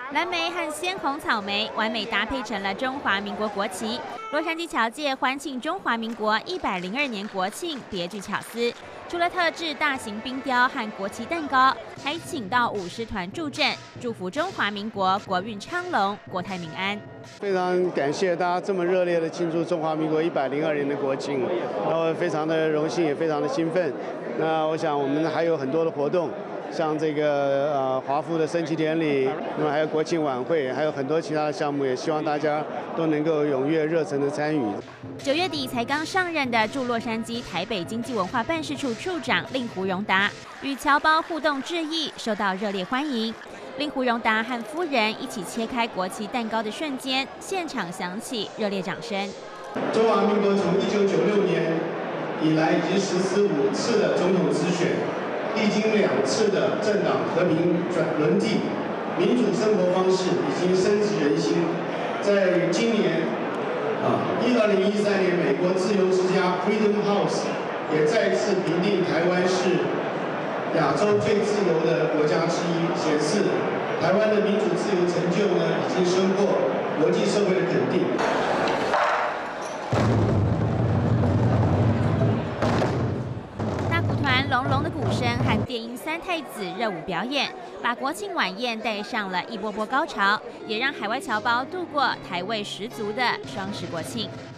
蓝莓和鲜红草莓完美搭配成了中华民国国旗。洛杉矶侨界欢庆中华民国102年国庆，别具巧思。除了特制大型冰雕和国旗蛋糕，还请到舞狮团助阵，祝福中华民国国运昌隆、国泰民安。 非常感谢大家这么热烈的庆祝中华民国102年的国庆，然后非常的荣幸，也非常的兴奋。那我想我们还有很多的活动。 像这个华府的升旗典礼，那么还有国庆晚会，还有很多其他的项目，也希望大家都能够踊跃热忱的参与。 9月底才刚上任的驻洛杉矶台北经济文化办事处处长令狐荣达与侨胞互动致意，受到热烈欢迎。令狐荣达和夫人一起切开国旗蛋糕的瞬间，现场响起热烈掌声。 中华民国从1996年以来，已经实施5次的总统直选。 历经2次的政党和平轮替，民主生活方式已经深植人心。在今年2013年，美国自由之家 Freedom House 也再次评定台湾是亚洲最自由的国家之一，显示台湾的民主自由成就呢，已经深获国际社会的肯定。 隆隆的鼓声和电音三太子热舞表演，把国庆晚宴带上了一波波高潮，也让海外侨胞度过台味十足的双十国庆。